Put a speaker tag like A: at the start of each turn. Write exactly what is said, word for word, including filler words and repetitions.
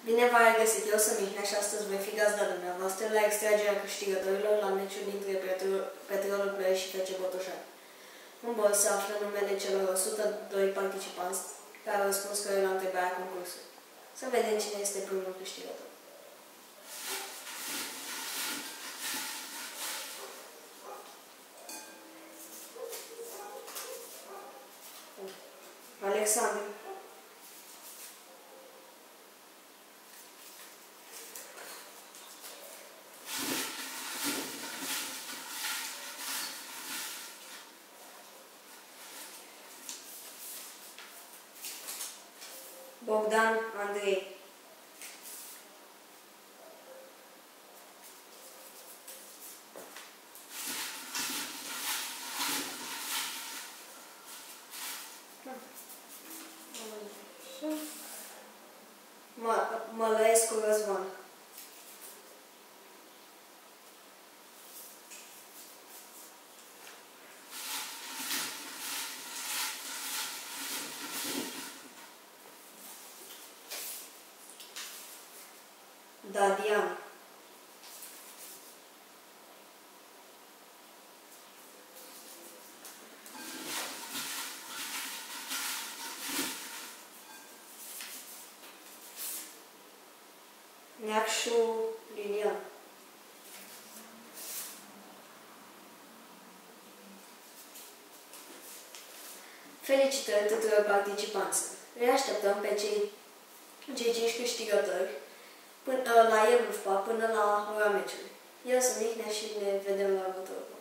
A: Bine v-am regăsit, eu sunt Mihnea și astăzi voi fi gazda dumneavoastră la extragerea câștigătorilor la meciul dintre Petrolul Ploiești și F C Botoșani. În bol se află numele celor o sută doi participanți care au răspuns căruia la întrebarea concursului. Să vedem cine este primul câștigător. Alexandru. Bogdan Andrei. Mălăescu Răzvan. Dadian. Neacșu Lilian. Felicitări tuturor participanților! Îi așteptăm pe cei, cei cinci câștigători până la Ielufpa, până la ora meciului. Eu sunt Mihnea și ne vedem la următorul.